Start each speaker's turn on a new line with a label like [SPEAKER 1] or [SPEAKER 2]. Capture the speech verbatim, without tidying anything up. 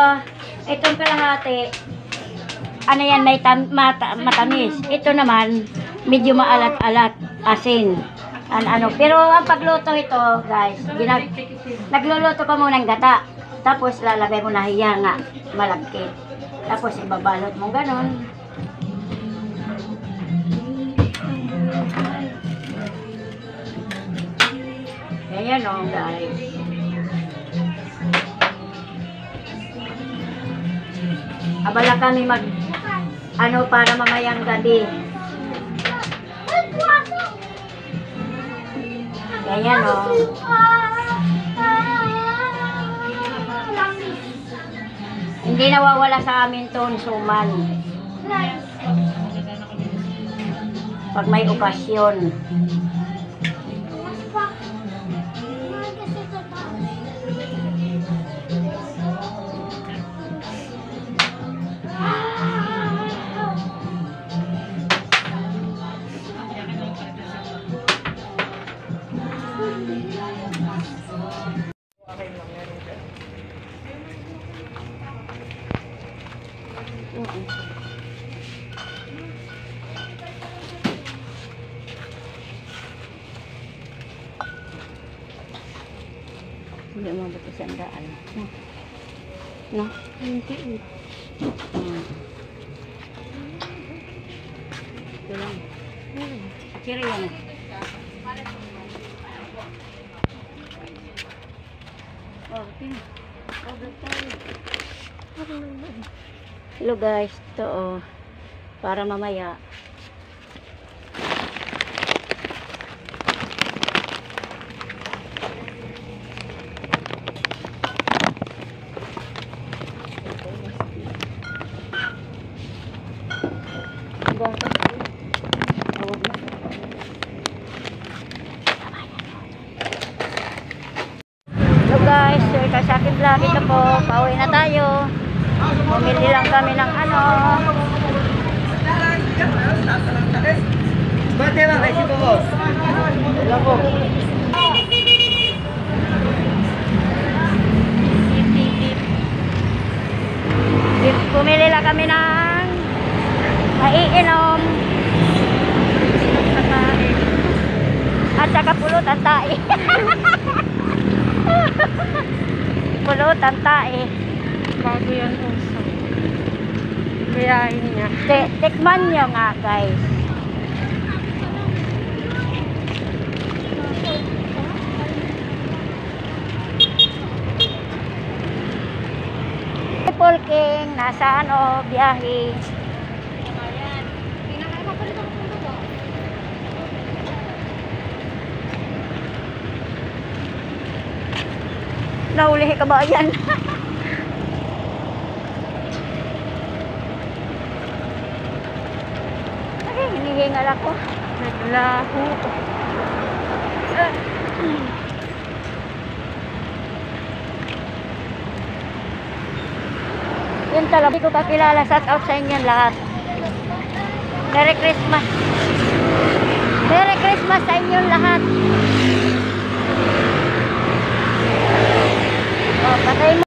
[SPEAKER 1] itong kalahati, ano yan, may tam, mata, matamis. Ito naman, medyo maalat-alat, asin. An ano, pero ang pagluto ito, guys, ginag nagluluto ka muna ng gata. Tapos lalagay mo na hiya nga, malagkit. Tapos ibabalot mo ganon. Ayan o, guys. Abala kami mag, ano, para mamayang gabi. Ayan o. Hindi nawawala sa amin to, suman. Pag may okasyon. Hindi mo ba ito sandaan? No? No? Hindi. Hmm. Ito lang. Kira yan. Oh, tingin. Hello guys, ito oh. Para mamaya. Hello guys, sir ka sa akin vlog ito po. Pauwi na tayo. Bumili lang kami ng ano.
[SPEAKER 2] Bate lang kasi po po. Hello po.
[SPEAKER 1] Bumili lang kami ng maiinom. At saka pulutan tae. Pulutan tae.
[SPEAKER 3] Bago yan also. Biyahin niya.
[SPEAKER 1] Tikman nyo nga guys. People King, nasa ano, biyahe. Nahulihi ka ba yan? Ay, hinihingal ako.
[SPEAKER 3] Naglaho.
[SPEAKER 1] Yun talaga, hindi ko kakilala. Shout out sa inyo lahat. Merry Christmas. Merry Christmas sa inyo lahat. Oh, patay mo.